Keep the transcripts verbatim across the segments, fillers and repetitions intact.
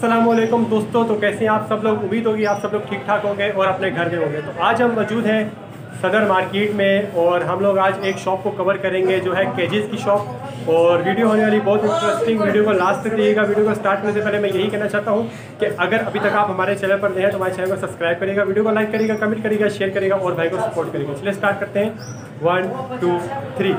अस्सलामुअलैकुम दोस्तों, तो कैसे हैं आप सब लोग। उम्मीद होगी आप सब लोग ठीक ठाक होंगे और अपने घर में होंगे। तो आज हम मौजूद हैं सदर मार्केट में और हम लोग आज एक शॉप को कवर करेंगे जो है केजेस की शॉप। और वीडियो होने वाली बहुत इंटरेस्टिंग, वीडियो को लास्ट तक देखिएगा। वीडियो को स्टार्ट करने से पहले मैं यही कहना चाहता हूँ कि अगर अभी तक आप हमारे चैनल पर नए हैं तो हमारे चैनल को सब्सक्राइब करिएगा, वीडियो को लाइक करिएगा, कमेंट करिएगा, शेयर करिएगा और भाई को सपोर्ट करिएगा। चलिए स्टार्ट करते हैं। One two three.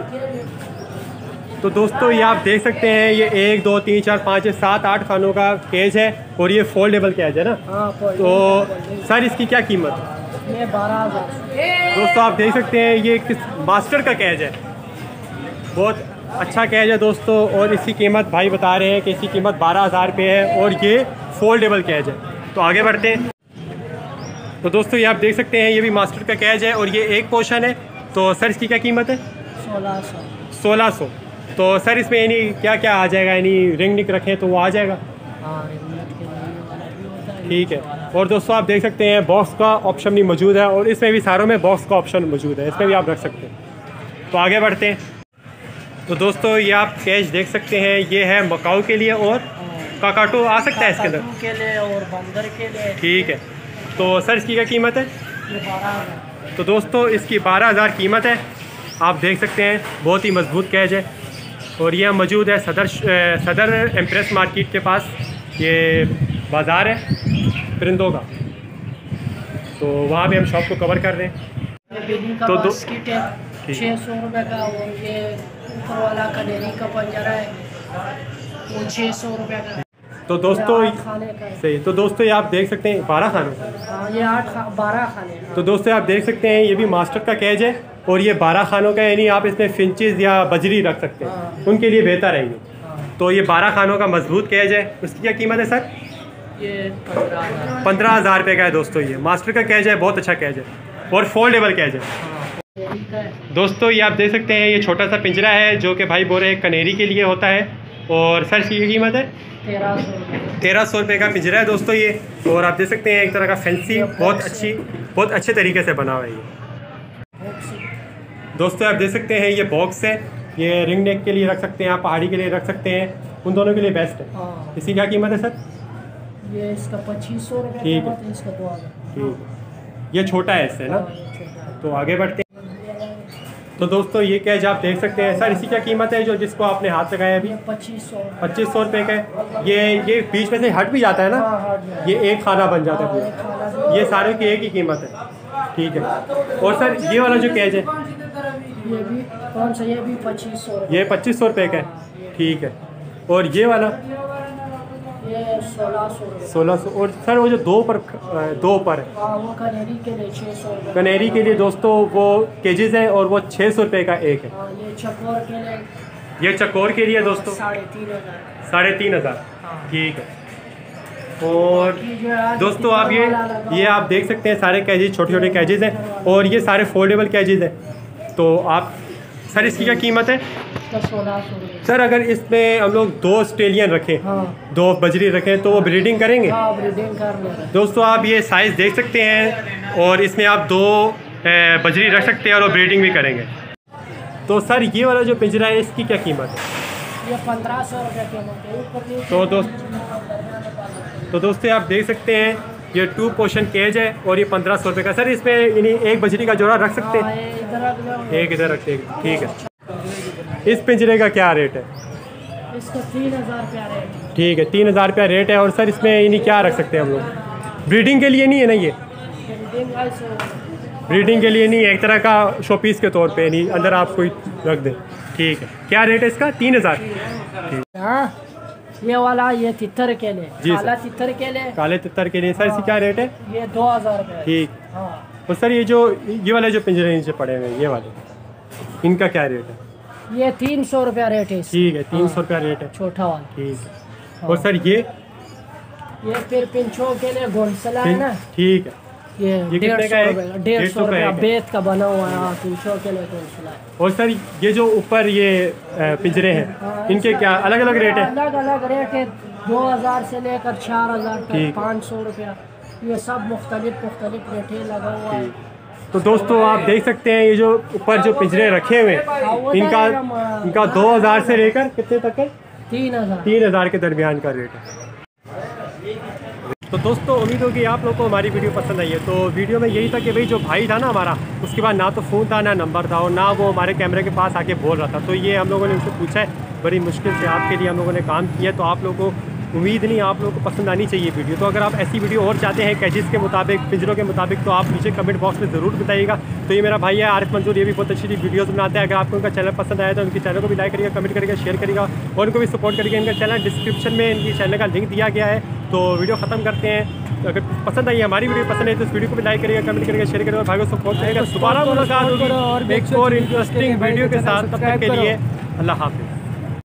तो दोस्तों ये आप देख सकते हैं, ये एक दो तीन चार पाँच सात आठ खानों का केज है और ये फोल्डेबल केज है ना। तो सर इसकी क्या कीमत है? ये बारह हज़ार। दोस्तों आप देख सकते हैं ये किस मास्टर का केज है, बहुत अच्छा केज है दोस्तों। और इसकी कीमत भाई बता रहे हैं कि इसकी कीमत बारह हज़ार रुपये है और ये फोल्डेबल केज है। तो आगे बढ़ते हैं। तो दोस्तों ये आप देख सकते हैं ये भी मास्टर का केज है और ये एक पोर्शन है। तो सर इसकी क्या कीमत है? सोलह सौ। सोलह सौ। तो सर इसमें यानी क्या क्या आ जाएगा, यानी रिंग निक रखें तो वो आ जाएगा? हाँ, ठीक है। और दोस्तों आप देख सकते हैं बॉक्स का ऑप्शन भी मौजूद है और इसमें भी सारों में बॉक्स का ऑप्शन मौजूद है, इसमें भी आप रख सकते हैं। तो आगे बढ़ते हैं। तो दोस्तों ये आप कैश देख सकते हैं, ये है मकाऊ के लिए और काकाटो आ सकता है इसके अंदर के लिए और बंदर के लिए। ठीक है। तो सर इसकी क्या कीमत है? ये बारह हज़ार। तो दोस्तों इसकी बारह हज़ार कीमत है। आप देख सकते हैं बहुत ही मजबूत कैच है और यह मौजूद है सदर सदर एम्प्रेस मार्केट के पास। ये बाज़ार है परिंदों का, तो वहाँ भी हम शॉप को कवर कर रहे हैं। तो दो छः सौ रुपये का और ये ऊपर वाला कनेरी का पंजरा है वो छः सौ रुपये का। तो दोस्तों खाने का सही। तो दोस्तों ये आप देख सकते हैं बारह खानों, हाँ ये आठ खा, बारह खाने। तो दोस्तों आप देख सकते हैं ये भी मास्टर का कैच है और ये बारह खानों का, यानी आप इसमें फिंचेस या बजरी रख सकते हैं, हाँ। उनके लिए बेहतर है ये। हाँ। तो ये बारह खानों का मजबूत कैच है। उसकी क्या कीमत है सर? ये पंद्रह हज़ार पंद्रह हज़ार रुपये का है दोस्तों। ये मास्टर का कैच है, बहुत अच्छा कैच है और फोल्डेबल कैच है। हाँ। दोस्तों ये आप देख सकते हैं ये छोटा सा पिंजरा है जो कि भाई बोल रहे हैं कनेरी के लिए होता है। और सर इसकी कीमत है तेरह सौ तेरह सौ रुपये का पिंजरा है दोस्तों ये। और आप देख सकते हैं एक तरह का फैंसी, बहुत अच्छी बहुत अच्छे तरीके से बना हुआ है ये। दोस्तों आप देख सकते हैं ये बॉक्स है, ये रिंग नेक के लिए रख सकते हैं, आप पहाड़ी के लिए रख सकते हैं, उन दोनों के लिए बेस्ट है। हाँ। इसकी क्या कीमत है सर? ये इसका पच्चीस सौ रुपये ठीक है, इसका दो हज़ार। ठीक, ये छोटा है इससे ना। हाँ, ये छोटा है। तो आगे बढ़ते हैं। तो दोस्तों ये कैच आप देख सकते हैं। सर इसकी क्या कीमत है जो जिसको आपने हाथ लगाया अभी? ये पच्चीस सौ पच्चीस सौ रुपये का है। ये ये बीच में से हट भी जाता है ना, हाँ, हट जाएगा। ये एक खाना बन जाता हाँ, है एक खाना पूरा। भी। ये सारे की एक ही कीमत है। ठीक है। और सर ये वाला जो कैच है ये भी कौन सा? ये भी पच्चीस सौ ये पच्चीस सौ रुपये का है। ठीक है। और ये वाला ये सोलह सौ सोलह सौ। और सर वो जो दो पर दो पर है हाँ, वो कनेरी के लिए छः सौ रुपये। कनेरी के लिए दोस्तों वो केजेस हैं और वो छः सौ रुपये का एक है। हाँ, ये चकोर के लिए ये चकोर के लिए दोस्तों साढ़े तीन हज़ार। साढ़े तीन हज़ार। हाँ। ठीक है। और ये जो है दोस्तों आप ये ये आप देख सकते हैं सारे कैजेस छोटे छोटे कैजेस हैं और ये सारे फोल्डेबल कैजेस हैं। तो आप सर इसकी क्या कीमत है? सोलह सौ रुपये। सर अगर इसमें हम लोग दो ऑस्ट्रेलियन रखें, हाँ। दो बजरी रखें तो वो ब्रीडिंग करेंगे? हाँ, ब्रीडिंग कर ले रहे। दोस्तों आप ये साइज़ देख सकते हैं और इसमें आप दो ए, बजरी रख सकते हैं और वो ब्रीडिंग भी करेंगे। तो सर ये वाला जो पिंजरा है इसकी क्या कीमत है? ये पंद्रह सौ रुपये कीमत है। ऊपर तो दोस्त तो दोस्तों आप देख सकते हैं ये टू पोर्शन केज है और ये पंद्रह सौ रुपये का। सर इसमें यानी एक बजरी का जोड़ा रख सकते हाँ, हैं? ये इधर रख लो। एक इधर रखते हैं। ठीक है। इस पिंजरे का क्या रेट है? इसका तीन हज़ार रुपया रेट है। ठीक है, तीन हज़ार रुपया रेट है। और सर इसमें यानी क्या रख सकते हैं हम लोग? ब्रीडिंग के लिए नहीं है ना ये? ब्रीडिंग ऐसे ब्रीडिंग के लिए नहीं, एक तरह का शो पीस के तौर पे नहीं, अंदर आप कोई रख दें। ठीक है। क्या रेट है इसका? तीन हज़ार। ठीक। हाँ, ये वाला ये तितर के लिए, जी सर। काला तितर के लिए, काले तितर के लिए सर इसकी क्या रेट है? ये दो हज़ार रुपये। ठीक। हाँ, और सर ये जो ये वाले जो पिंजरे नीचे पड़े हुए हैं ये वाले, इनका क्या रेट है? ये तीन सौ रुपया रेट है इसका। ठीक है, तीन सौ रुपया रेट है। छोटा वाला। ठीक है। और सर ये ये फिर पिंचों के लिए घोंसला है ना। ठीक है। ये ये डेढ़ कितने सौ का है? रुपये डेढ़ सौ रुपया एक है। बेत का बना हुआ है। हाँ, पिंचों के लिए घोंसला है। और सर ये जो ऊपर ये अ, पिंजरे हैं हाँ, इनके इसका क्या अलग अलग रेट है? अलग अलग रेट है। दो हज़ार से लेकर चार हज़ार ठीक। तक, पाँच सौ रुपया, ये सब मुख्तलिफ मुख्तलिफ रेट लगा हुआ है। तो दोस्तों आप देख सकते हैं ये जो ऊपर जो पिंजरे रखे हुए हैं इनका इनका दो हज़ार से लेकर कितने तक है? तीन हज़ार तीन हज़ार के दरमियान का रेट है। तो दोस्तों उम्मीद होगी आप लोगों को हमारी वीडियो पसंद आई है। तो वीडियो में यही था कि भाई जो भाई था ना हमारा, उसके बाद ना तो फ़ोन था ना नंबर था और ना वो हमारे कैमरे के पास आके बोल रहा था। तो ये हम लोगों ने उनसे पूछा है, बड़ी मुश्किल से आपके लिए हम लोगों ने काम किया। तो आप लोगों को उम्मीद नहीं, आप लोगों को पसंद आनी चाहिए वीडियो। तो अगर आप ऐसी वीडियो और चाहते हैं कैजेस के मुताबिक, पिंजरों के मुताबिक, तो आप नीचे कमेंट बॉक्स में ज़रूर बताइएगा। तो ये मेरा भाई है आरिफ मंजूर, ये भी बहुत अच्छी अच्छी वीडियोज़ बनाते हैं। अगर आपको उनका चैनल पसंद आया तो उनके चैनल को भी लाइक करिएगा, कमेंट करिएगा, शेयर करिएगा और उनको भी सपोर्ट करिएगा। इनका चैनल डिस्क्रिप्शन में इनकी चैनल का लिंक दिया गया है। तो वीडियो ख़त्म करते हैं। तो अगर पसंद आई हमारी वीडियो पसंद है तो इस वीडियो को भी लाइक करिएगा, कमेंट करिएगा, शेयर करिएगा, भाइयों को सपोर्ट करिएगा। दोबारा मुलाकात होगी एक और इंटरेस्टिंग वीडियो के साथ। तब तक के लिए अल्लाह हाफ़िज़।